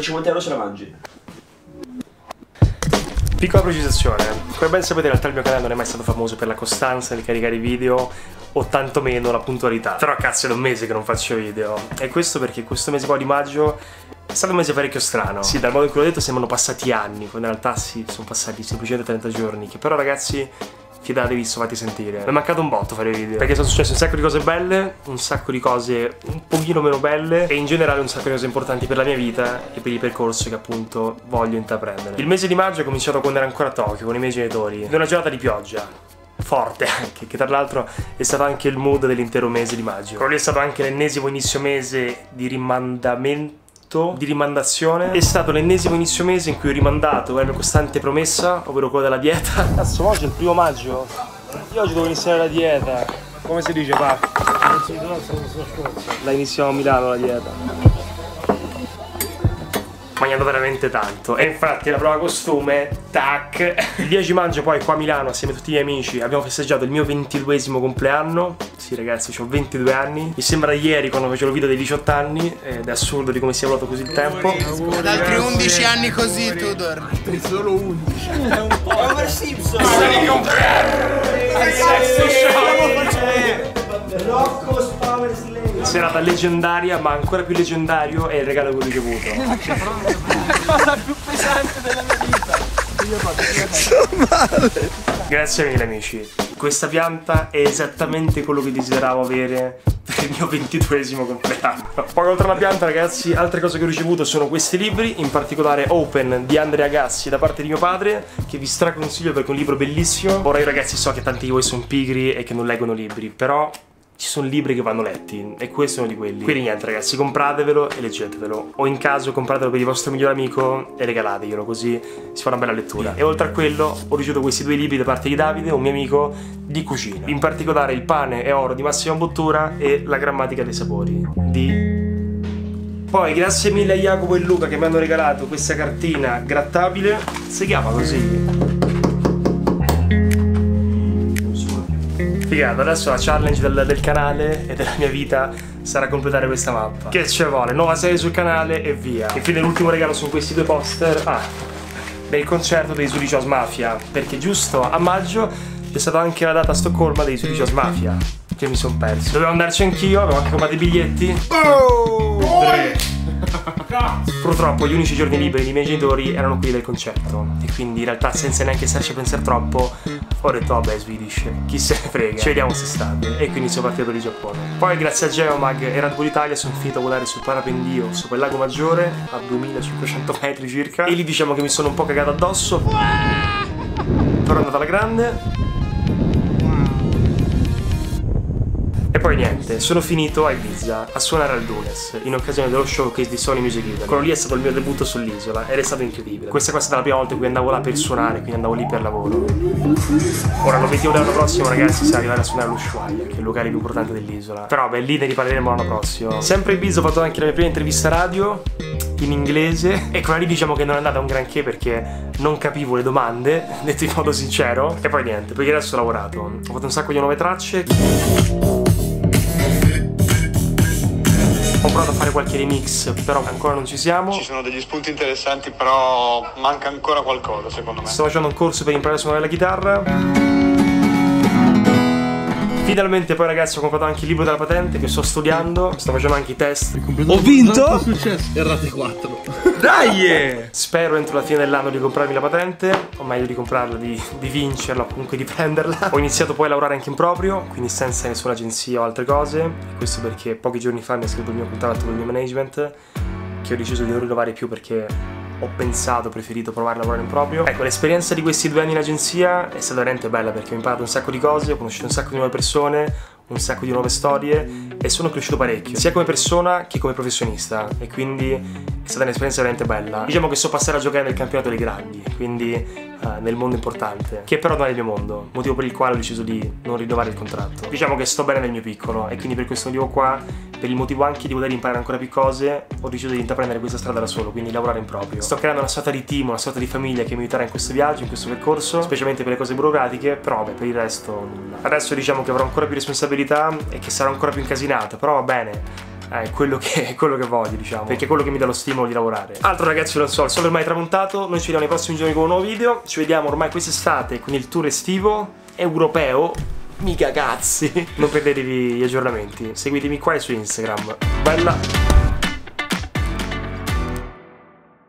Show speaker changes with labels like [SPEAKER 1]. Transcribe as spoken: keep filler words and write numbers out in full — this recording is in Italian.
[SPEAKER 1] cinquanta euro ce la mangi.
[SPEAKER 2] Piccola precisazione, come ben sapete in realtà il mio canale non è mai stato famoso per la costanza nel caricare video o tantomeno la puntualità. Però cazzo è da un mese che non faccio video. E questo perché questo mese qua di maggio è stato un mese parecchio strano. Sì, dal modo in cui l'ho detto sembrano passati anni, quando in realtà sì, sono passati semplicemente trenta giorni. Che però ragazzi, fidatevi, so fatti sentire. Mi è mancato un botto fare video, perché sono successe un sacco di cose belle, un sacco di cose un pochino meno belle e in generale un sacco di cose importanti per la mia vita e per il percorso che appunto voglio intraprendere. Il mese di maggio è cominciato quando ero ancora a Tokyo con i miei genitori, in una giornata di pioggia forte anche, che tra l'altro è stato anche il mood dell'intero mese di maggio. Quello lì è stato anche l'ennesimo inizio mese di rimandamento, di rimandazione. È stato l'ennesimo inizio mese in cui ho rimandato la mia costante promessa, ovvero quella della dieta. Cazzo, oggi è il primo maggio. Io oggi devo iniziare la dieta. Come si dice, pa? La iniziamo a Milano la dieta. Mangiando veramente tanto. E infatti la prova costume, tac. Il dieci maggio poi qua a Milano assieme a tutti i miei amici abbiamo festeggiato il mio ventiduesimo compleanno. Sì ragazzi, ho ventidue anni. Mi sembra ieri quando facevo il video dei diciotto anni. Ed è assurdo di come sia volato così il tempo.
[SPEAKER 3] Ad altri undici anni così tu dormi. Solo undici.
[SPEAKER 1] È un po' Homer Simpson. Rocco Power Slave.
[SPEAKER 2] Serata leggendaria, ma ancora più leggendario è il regalo che ho ricevuto.
[SPEAKER 1] La cosa più pesante della mia vita. Io
[SPEAKER 2] faccio Grazie mille amici. Questa pianta è esattamente quello che desideravo avere per il mio ventiduesimo compleanno. Poi oltre alla pianta ragazzi, altre cose che ho ricevuto sono questi libri, in particolare Open di Andrea Gassi da parte di mio padre, che vi straconsiglio perché è un libro bellissimo. Ora io ragazzi so che tanti di voi sono pigri e che non leggono libri, però ci sono libri che vanno letti e questo è uno di quelli. Quindi niente ragazzi, compratevelo e leggetevelo, o in caso compratelo per il vostro migliore amico e regalateglielo, così si fa una bella lettura. E oltre a quello ho ricevuto questi due libri da parte di Davide, un mio amico di cucina, in particolare Il pane è oro di Massimo Bottura e La grammatica dei sapori di... Poi grazie mille a Jacopo e Luca che mi hanno regalato questa cartina grattabile, si chiama così. Figata, adesso la challenge del, del canale e della mia vita sarà completare questa mappa. Che ci vuole? Nuova serie sul canale e via. Infine l'ultimo regalo sono questi due poster. Ah, del concerto dei Swedish House Mafia, perché giusto a maggio c'è stata anche la data a Stoccolma dei Swedish House Mafia, che mi sono perso. Dovevo andarci anch'io, avevo anche comprato i biglietti. Oh! Tre. Purtroppo gli unici giorni liberi dei miei genitori erano quelli del concerto e quindi in realtà senza neanche starci a pensare troppo ho detto vabbè Swedish, chi se ne frega, ci vediamo quest'estate, e quindi sono partito per il Giappone. Poi grazie a Geomag e Red Bull Italia sono finito a volare sul parapendio sopra il lago Maggiore a duemilacinquecento metri circa e lì diciamo che mi sono un po' cagato addosso, però è andata alla grande. E poi niente, sono finito a Ibiza a suonare al Dunes in occasione dello showcase di Sony Music Italy. Quello lì è stato il mio debutto sull'isola ed è stato incredibile. Questa, questa è stata la prima volta in cui andavo là per suonare, quindi andavo lì per lavoro. Ora l'obiettivo dell'anno prossimo ragazzi sarà arrivare a suonare all'Ushuaia, che è il locale più importante dell'isola. Però beh, lì ne riparleremo l'anno prossimo. Sempre a Ibiza ho fatto anche la mia prima intervista radio in inglese e quella lì diciamo che non è andata un granché perché non capivo le domande, detto in modo sincero. E poi niente, perché adesso ho lavorato, ho fatto un sacco di nuove tracce. Ho provato a fare qualche remix, però ancora non ci siamo.
[SPEAKER 4] Ci sono degli spunti interessanti, però manca ancora qualcosa secondo me.
[SPEAKER 2] Sto facendo un corso per imparare a suonare la chitarra. Finalmente poi ragazzi ho comprato anche il libro della patente che sto studiando, sto facendo anche i test.
[SPEAKER 1] Ho vinto?
[SPEAKER 3] Errate quattro.
[SPEAKER 2] Dai! Spero entro la fine dell'anno di comprarmi la patente, o meglio di comprarla, di, di vincerla o comunque di prenderla. Ho iniziato poi a lavorare anche in proprio, quindi senza nessuna agenzia o altre cose. E questo perché pochi giorni fa mi ha scritto il mio contratto con il mio management, che ho deciso di non rinnovare più perché ho pensato, ho preferito provare a lavorare in proprio. Ecco, l'esperienza di questi due anni in agenzia è stata veramente bella perché ho imparato un sacco di cose, ho conosciuto un sacco di nuove persone, un sacco di nuove storie e sono cresciuto parecchio, sia come persona che come professionista, e quindi è stata un'esperienza veramente bella. Diciamo che so passare a giocare nel campionato dei grandi, quindi uh, nel mondo importante, che però non è il mio mondo, motivo per il quale ho deciso di non rinnovare il contratto. Diciamo che sto bene nel mio piccolo e quindi per questo motivo qua, per il motivo anche di voler imparare ancora più cose, ho deciso di intraprendere questa strada da solo, quindi lavorare in proprio. Sto creando una sorta di team, una sorta di famiglia che mi aiuterà in questo viaggio, in questo percorso, specialmente per le cose burocratiche, però vabbè, per il resto nulla. Adesso diciamo che avrò ancora più responsabilità e che sarò ancora più incasinato, però va bene. eh, è quello che, è quello che voglio, diciamo, perché è quello che mi dà lo stimolo di lavorare. Altro ragazzi non so, il sole ormai è tramontato, noi ci vediamo nei prossimi giorni con un nuovo video, ci vediamo ormai quest'estate con il tour estivo europeo, mica cazzi. Non perdetevi gli aggiornamenti, seguitemi qua e su Instagram. Bella!